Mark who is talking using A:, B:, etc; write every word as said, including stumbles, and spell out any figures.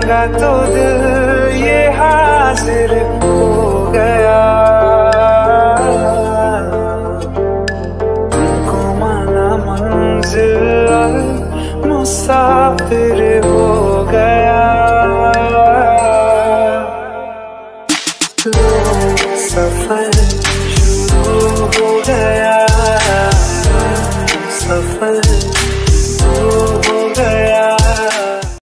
A: लगा तो दिल ये हाजिर हो गया। तुमको माना मंजिल मुसाफिर हो गया। लो सफर शुरू हो गया।